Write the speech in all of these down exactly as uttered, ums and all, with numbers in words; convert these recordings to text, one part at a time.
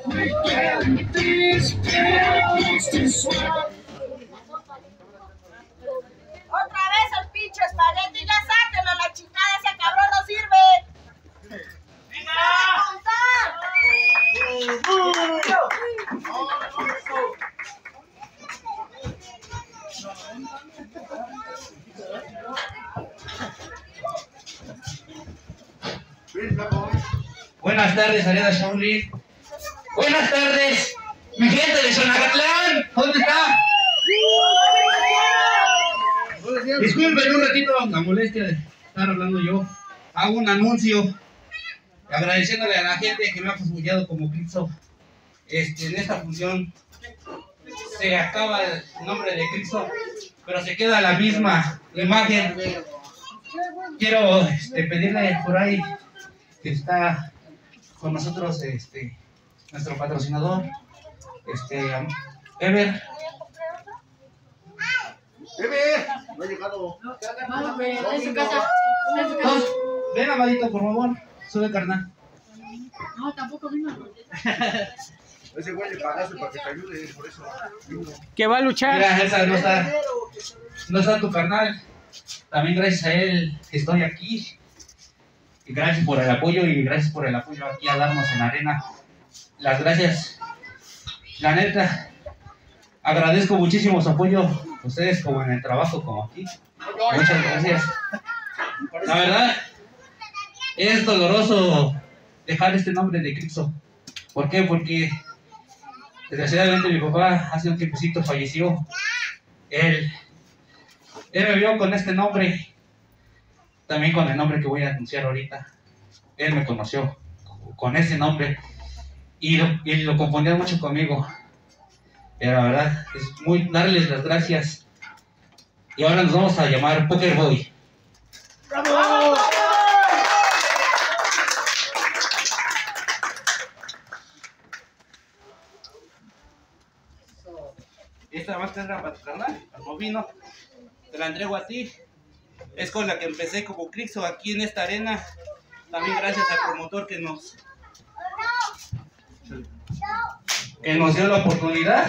Otra vez el pinche espagueti, ya sáquenlo, la chingada, ese cabrón no sirve. Buenas tardes, Arena Shaolin. Buenas tardes, mi gente de Xonacatlán. ¿Dónde está? Disculpen un ratito la molestia de estar hablando yo. Hago un anuncio agradeciéndole a la gente que me ha apoyado como Cristo. Este, en esta función se acaba el nombre de Cristo, pero se queda la misma imagen. Quiero este, pedirle por ahí que está con nosotros este, nuestro patrocinador, este, Ever. Ever, no ha llegado. No, pero en su casa. En su casa. Dos, ven, amadito, por favor. Sube, carnal. No, tampoco vino. Ese güey le pagaste para que te ayude, por eso. Que va a luchar. Mira, esa no está, no está tu carnal. También gracias a él estoy aquí. Y gracias por el apoyo y gracias por el apoyo aquí a darnos en la arena. Las gracias. La neta, agradezco muchísimo su apoyo a ustedes como en el trabajo, como aquí. Muchas gracias. La verdad, es doloroso dejar este nombre de Cristo. ¿Por qué? Porque desgraciadamente mi papá hace un tiempecito falleció. Él, él me vio con este nombre. También con el nombre que voy a anunciar ahorita. Él me conoció con ese nombre y lo, y lo confundía mucho conmigo. Pero la verdad es muy darles las gracias. Y ahora nos vamos a llamar Poker Boy. ¡Bravo! Esta máscara para tu carnal, no vino. Te la entrego a ti. Es con la que empecé como Crixo aquí en esta arena. También gracias al promotor que nos que nos dio la oportunidad.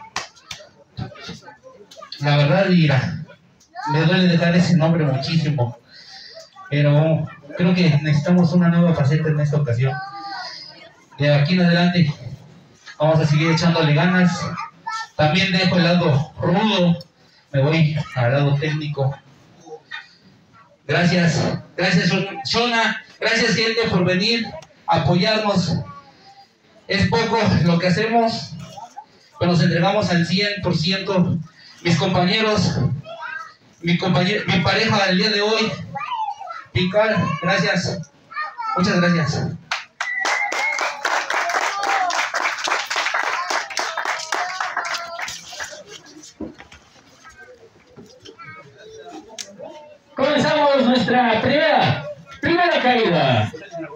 La verdad, mira, me duele dejar ese nombre muchísimo, pero creo que necesitamos una nueva faceta en esta ocasión. De aquí en adelante vamos a seguir echándole ganas. También dejo el lado rudo, me voy al lado técnico. Gracias, gracias Shona, gracias gente por venir a apoyarnos. Es poco lo que hacemos, pero nos entregamos al cien por ciento. Mis compañeros, mi compañero, mi pareja el día de hoy, Picar, gracias, muchas gracias. Comenzamos nuestra primera, primera caída.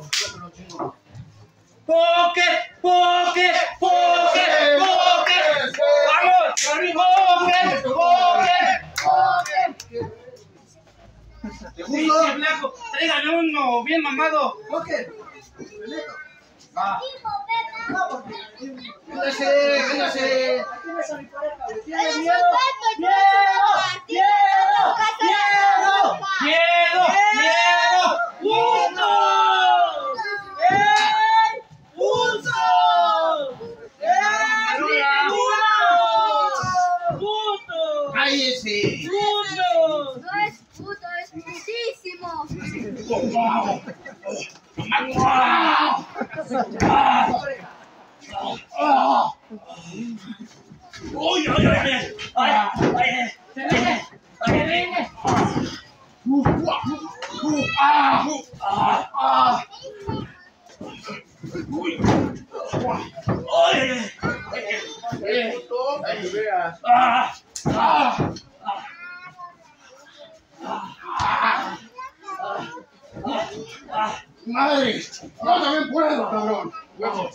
¡Poker! ¡Poker! ¡Poker! ¡Poker! ¡Vamos! ¡Poker! ¡Poker! ¡Pinche blanco! ¡Tráigame uno bien mamado! ¡Poker! Va. ¡Véngase! ¡Véngase! ¿Tienes miedo? ¡Miedo! ¡Miedo! ¡Miedo! ¡Miedo! ¡Miedo! ¡Puntos! ¡Ey! ¡Puntos! ¡Ey! ¡Puntos! ¡Cállese! ¡Puntos! No es puto, es putísimo. ¡Uy, uy, uy! ¡Ay, ay! Se viene, se viene. ¡Ah! ¡Ah! ¡Uy! ¡Ay! Para que veas. ¡Ah! ¡Ah! ¡Madre! ¡Yo también puedo, cabrón! ¡Huevo!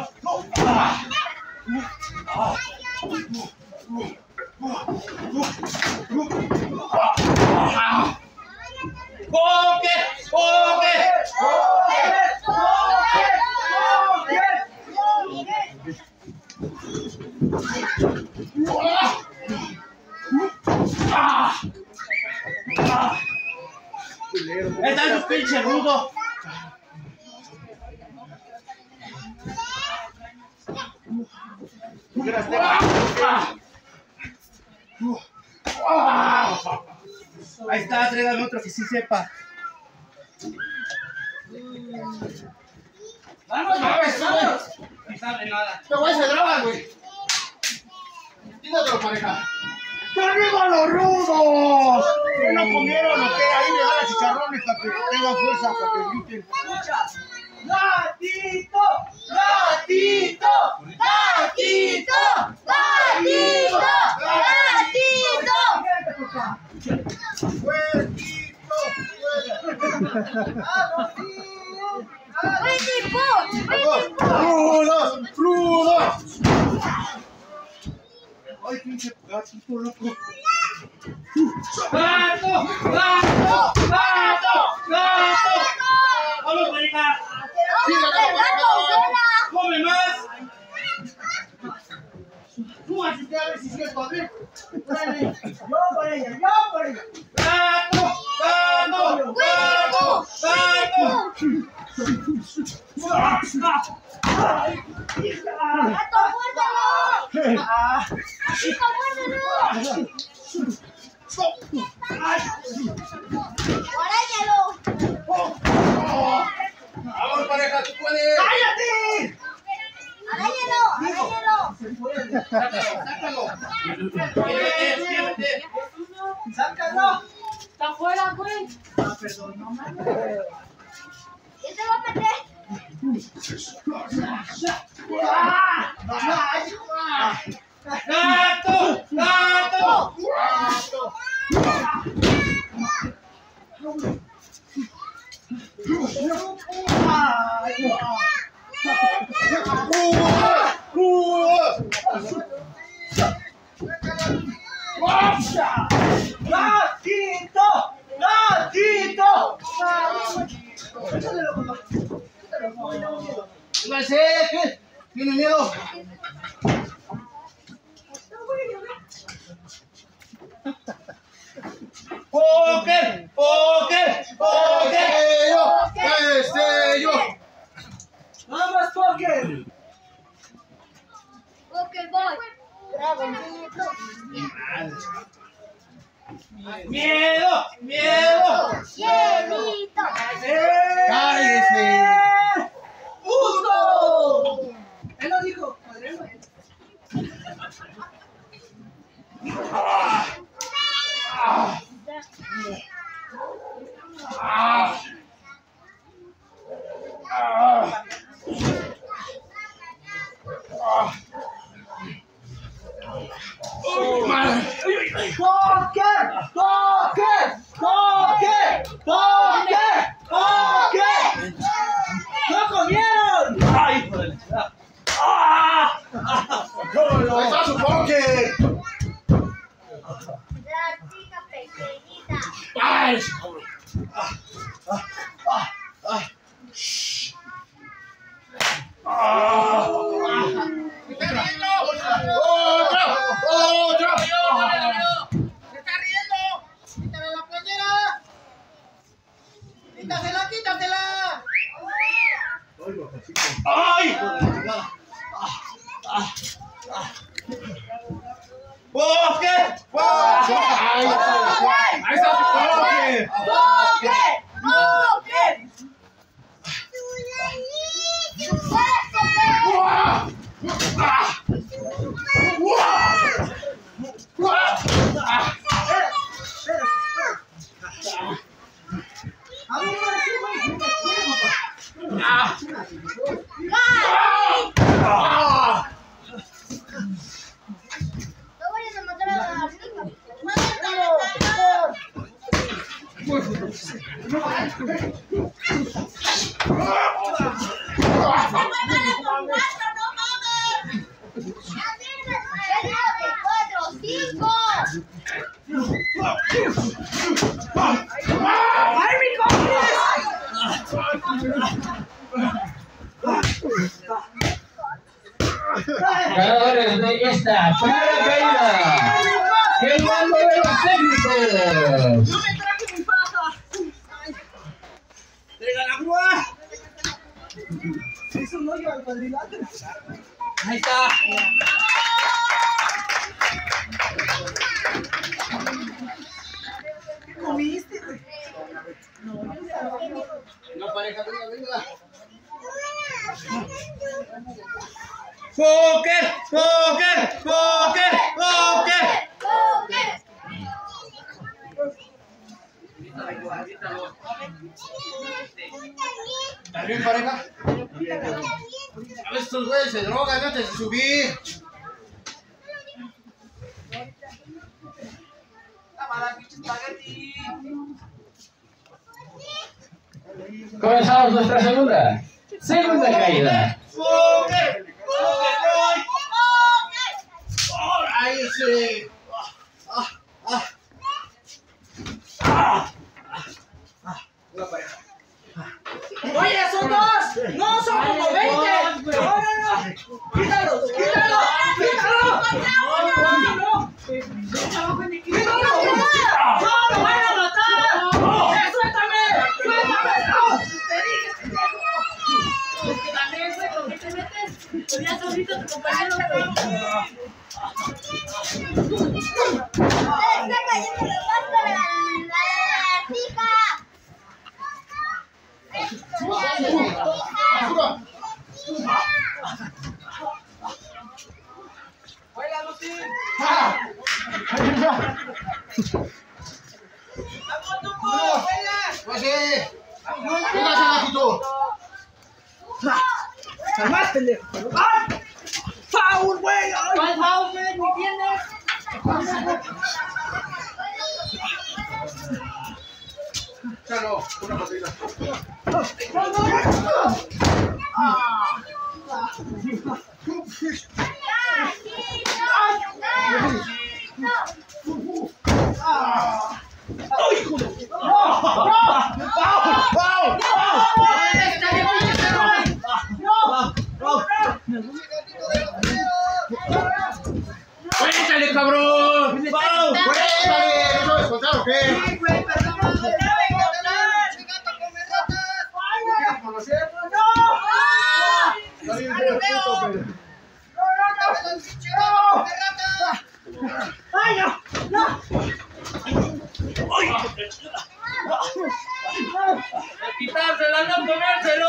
¡Poker! ¡Poker! ¡Poker! ¡Poker! ¡Poker! pinche rudo. Ahí está, tráigame otro que sí sepa. Vamos, vamos, vamos. No sabe nada. Te voy a hacer droga, güey. Tírate, pareja. ¡Arriba los rudos! ¿Qué no comieron o qué? Ahí le dan chicharrones para que tengan fuerza, para que griten. ¡Gatito! ¡Gatito! ¡Gatito! ¡Gatito! ¡Gatito! ¡Fuertito! ¡Rudos! ¡Rudos! ¡Ay, pinche gatito loco! ¡Gato! ¡Gato! ¡Gato! ¡Gato! ¡Vamos, pareja! ¡Come más! ¡Súbase a ver si es cierto! ¡A ver! ¡Yo por ella! ¡Yo por ella! ¡Gato! ¡Gato! ¡Gato! ¡Gato! ¡Ay! ¡Gato, muérdelo! ¡Ah! ¡Chico, muérdelo! ¡Arañalo! ¡Vamos, pareja! ¡Tú puedes! ¡Cállate! ¡Arañalo! ¡Arañalo! ¡Sácalo! ¡Sácalo! ¡Sácalo! Está afuera, güey. Ah, perdón, no mames. ¿Quién te va a meter? ¡Gato! ¡Gato! ¡Gatito! ¡Gatito! No sé, ¿qué? ¿Tiene miedo? ¡Póker! ¡Póker! ¡Póker! ¡Yo! ¡Este yo! ¡Vamos, Póker! Ok, voy. Dragoncito. ¡Miedo! ¡Miedo! Hielito. ¡Cállese! ¡Puto! Él lo dijo, padre. ¡Ah! ¡Ah! ¡Ah! ¡Ah! ¡Oh, madre! ¡Póker! ¡Póker! ¡Póker! ¡Póker! ¡Póker! ¡No comieron! ¡Ay, hijo de la chingada! ¡Ah! ¡Ahí está su póker! La chica pequeñita. ¡Ay! ¡Otra! ¡Otra! ¡Se está riendo! ¡Quítale la playera! ¡Quítasela, quítasela! ¡Ay! ¡Póker! ¡Póker! ¡Ahí está su póker! ¡Póker! ¡Póker! No vayas a matar a la chica. ¡Cuatro, cinco! ¡Ay, mi Ganadores de esta primera caída. El mando de los técnicos. ¡No me traje mi paja! Eso no lleva al cuadrilátero. Ahí está. ¿Qué comiste, güey? No, pareja, venga, venga. ¡Póker! ¡Póker! ¡Póker! ¡Póker! ¿Estás bien, pareja? A ver, estos güeyes se drogan antes de subir. Comenzamos nuestra segunda. Segunda caída. ¡Póker! ¡Póker! ¡Ay, ese! ¡Ah! ¡Ah! ¡Ah! ¡Ah! Una pareja. Oye, son dos. No, son como veinte. No, no, no. Quítalos, quítalos, quítalos. No, no, no, no. ¡Quítalo! ¡No, lo van a matar! ¡Eh, suéltame! ¡Suéltame! ¡No! ¡Te dije que te Es que también, güey, ¿por qué te metes? Pues ya solito tu compañero, güey. Está cayendo la pasta de la pica. ¡Juega, Lucy! ¡Ah! ¡Vamos, Tuco! ¡Juega! ¡Pues sí! ¡Venga, Sanatito! ¡Más, pendejo! ¡Ay! ¡Foul, güey! ¡Ay! ¿Cuál foul, güey? ¿Me entiendes? Chalo, una patita. ¡Ay, hijo de! ¡No! ¡No! ¡Foul! ¡Foul! ¡Cuéntale, cabrón! ¡Foul! ¡Cuéntale! ¿No sabes contar o qué? ¡Sí, güey, perdón! ¡No sabe contar! ¿Quieres conocer? Está bien, pero puto, pero- ¡Ay, no! ¡No! ¡Quitársela, no comérselo!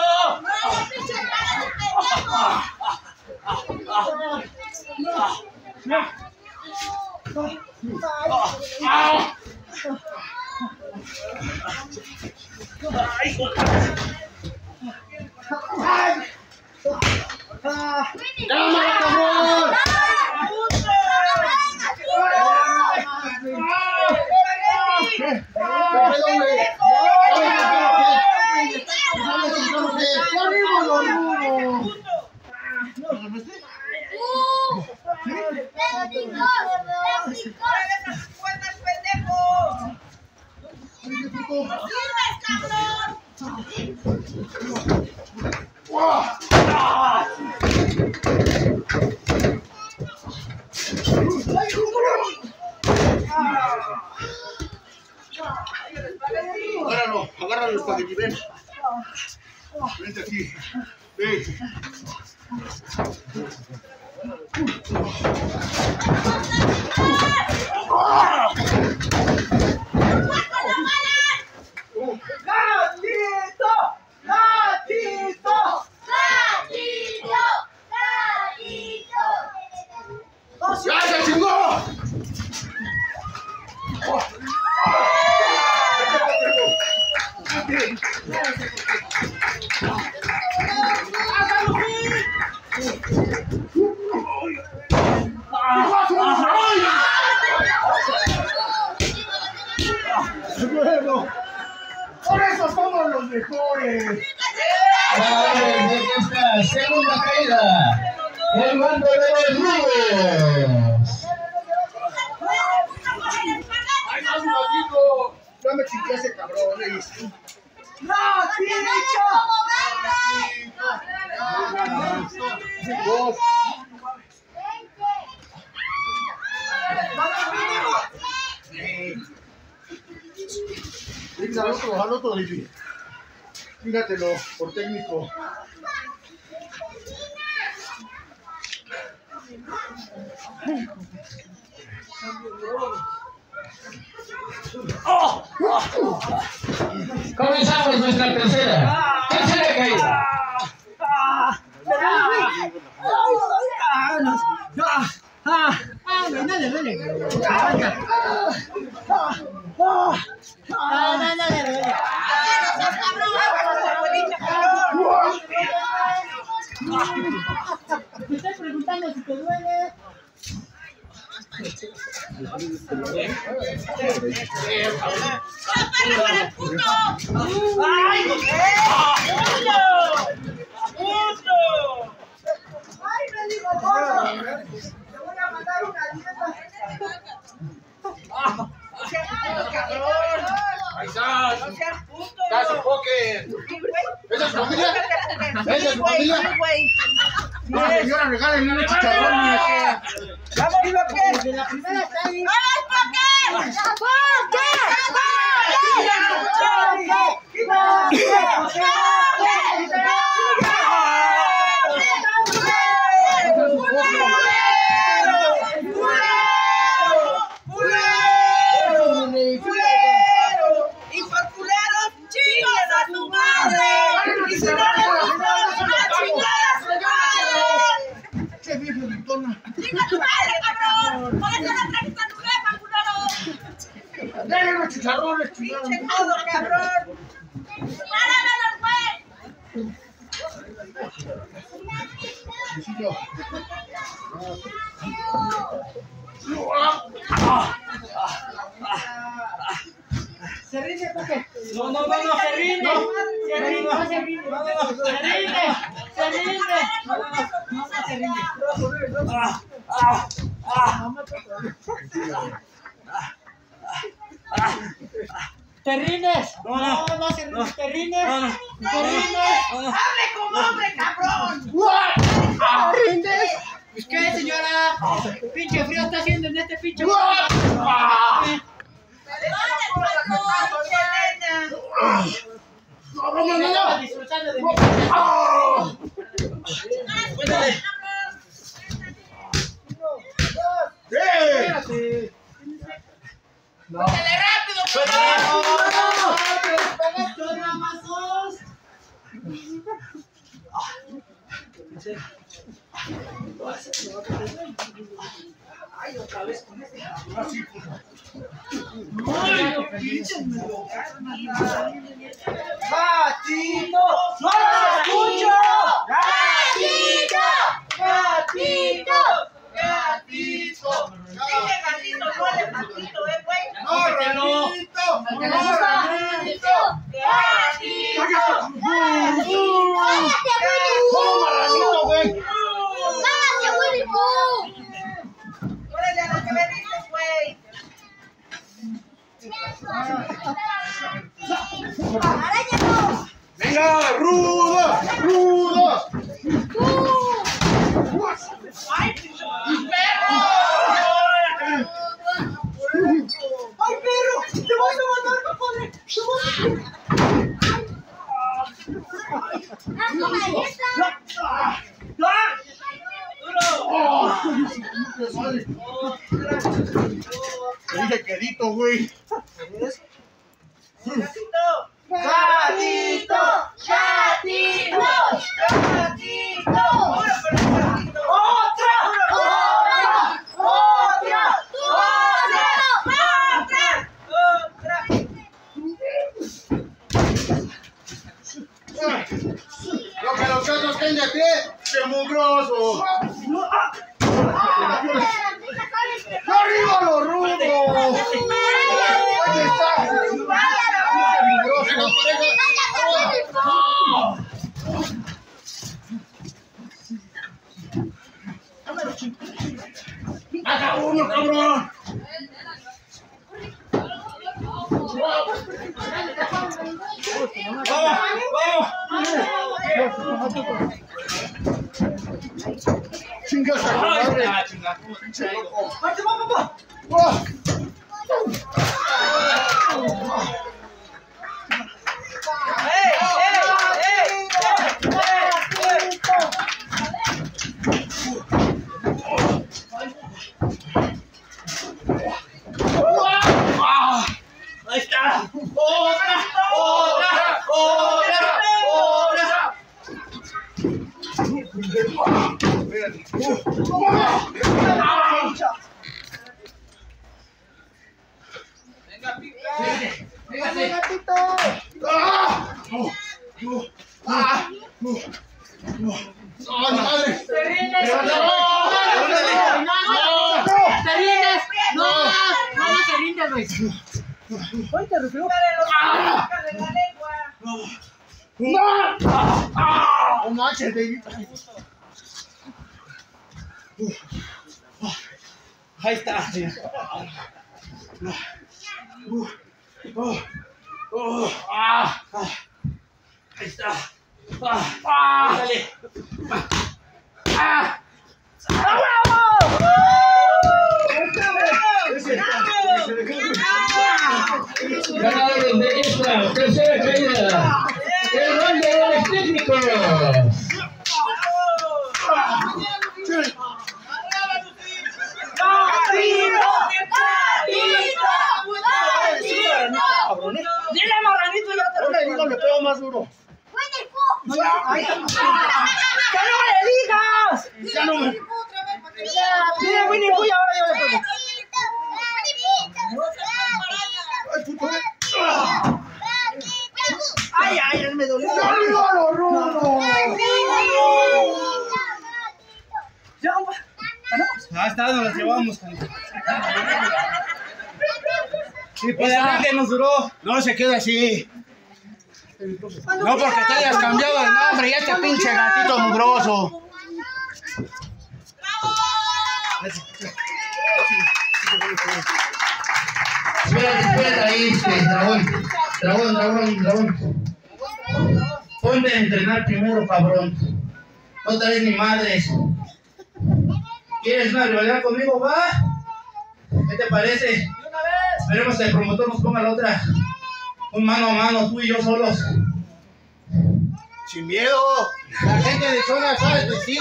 ¡Cámara, cabrón! ¡Cuentas, pendejo! ¡No sirves, cabrón! Agárralo, agárralo el espagueti, ven. Vente aquí. Ven. ¡Gatito! ¡Gatito! ¡Ya se chingó! ¡Bueno! ¡Por eso somos los mejores! Ganadores de esta segunda caída. El bando de los rubos. ¡Ay, más un ratito! Ya me chingué ese cabrón, eh. Dos. Venga, al otro, al otro, David. Fíjatelo, por técnico. Comenzamos nuestra tercera. Tercera caída. Me estás preguntando si te duele. ¡Ay, me digo, gordo! Te voy a mandar una dieta. ¡Paisán! ¡Ya se enfoquen! ¿Esa es su familia? ¿Esa es su familia? No, señora, regálenme unos chicharrones. ¡Vamos, Ibaquer! De la primera está ahí. ¡Y por culeros, chingas a tu madre! ¡Y si no les gusta, a chingar a su madre! ¡Qué vieja gritona! ¡Chinga tu madre, cabrón! ¡Por eso no trajiste a tu jefa, culero! ¡Dale los chicharrones, chingada! ¡Pinche codo, cabrón! ¡Páramelos, güey! Luisillo. Se rinde, Coque. No, no, no, no, se rinde. Se rinde, no se rinde. No, no, no, Se rinde, se rinde. no, no, no, No se rinde. ah, ah, ah. ¿Te rindes? No, no. no, no se rinde. ¿Te rindes? No, no. ¿Te rindes? ¡Hable como hombre, cabrón! ¿Te rindes? Pues qué, señora. Pinche frío está haciendo en este pinche. Estaba disfrutando de mi Cuéntale. ¡Eh! ¡Cuéntale rápido, Ay, otra vez con este. ¡Gatito! ¡No lo escucho! ¡Gatito! ¡Gatito! ¡Gatito! Dije gatito, no elefantito, ¿eh, güey? ¡No, Ranito! ¡Gatito! ¡Gatito! ¡Toma, Ranito, güey! ¡Órale a lo que me dices, güey! ¡Venga, rudos! ¡Rudos! ¡Ay, perro! ¡Ay, perro! ¡Te vas a matar, compadre! ¡Te vas a... ¡Ah! Te dije quedito, güey. ¡Gatito! ¡Gatito! ¡Gatito! ¡Gatito! ¡Ahora por el gatito! ¡Otra! ¡Otra! ¡Otra! ¡Otra! ¡Otra! Lo que los gatos estén de pie, ¡qué mugroso! ¡Arriba los rudos! ¡Ahí está! ¡Qué mugroso! ¡Haga uno, cabrón! ¡Chingas a tu madre! ¡Pinche loco! ¡Ay, va, papá! ¡Oh! ¡Ey, ey, ey! ¡Ey, ey, ey! Venga, pica. Venga, gatito. ¡Ay, madre! ¡Te rindes! ¡Pero no! ¡Te rindes! ¡No! ¡No, no te rindes, güey! ¡Ay, te rufló! ¡No! ¡No manches, David! Ahí está. Ahí está. Dale. Ganadores de esta tercera caída. El gol de goles técnicos. Dile marranito y yo te lo Digo, le pego más duro. ¡Que no le digas! Ya no me... Dile Winnie Pooh y ahora yo le pego. ¡Ay, puto! ¡Ay, ay! Él me dolió. ¡Arriba los rudos! Ya, compa. ¿Ganamos? Ah, está, nos las llevamos. Sí, pues ya que nos duró. No se queda así. No porque te hayas cambiado de nombre, ya este pinche gatito mugroso. Espérate, espérate ahí, este, dragón. Dragón, dragón, dragón. Ponte a entrenar primero, cabrón. No traes ni madres. ¿Quieres una rivalidad conmigo, va? ¿Qué te parece? Esperemos que el promotor nos ponga la otra. Un mano a mano, tú y yo solos. Sin miedo. La gente de zona sabe testigo.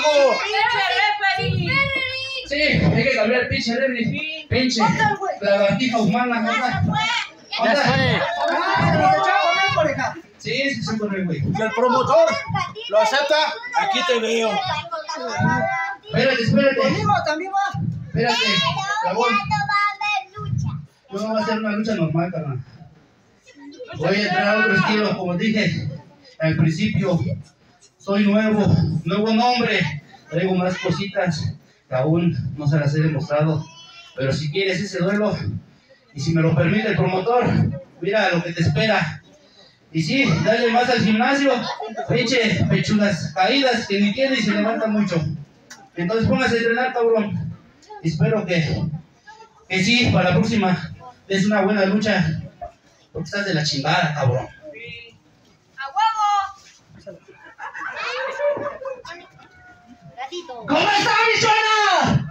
Sí, hay que cambiar el pinche referee. Pinche lagartija humana, ¿verdad? Ya fue. Ah, se nos echó a comer por acá. Sí, sí, sí, con el güey. Si el promotor lo acepta, aquí te veo. Espérate, espérate. Conmigo también va. Espérate, dragón. Yo no voy a hacer una lucha normal, carnal. Voy a entrar a otro estilo, como dije al principio. Soy nuevo, nuevo nombre. Traigo más cositas que aún no se las he demostrado. Pero si quieres ese duelo, y si me lo permite el promotor, mira lo que te espera. Y sí, dale más al gimnasio. Pinche pechugas caídas que ni tiene y se levanta mucho. Entonces póngase a entrenar, cabrón. Espero que, que sí, para la próxima es una buena lucha. Porque estás de la chingada, cabrón. ¿Cómo está, bichona?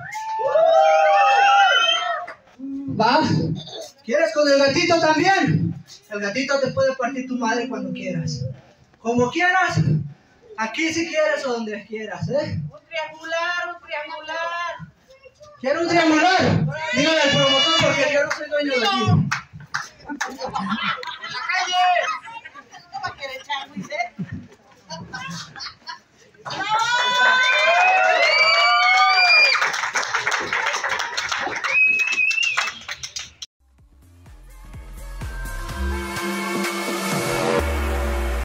¿Va? ¿Quieres con el gatito también? El gatito te puede partir tu madre cuando quieras. Como quieras. Aquí si quieres o donde quieras, ¿eh? Un triangular, un triangular. ¿Quieres un triangular? Dígale al promotor porque yo no soy dueño de aquí. ¡En la calle!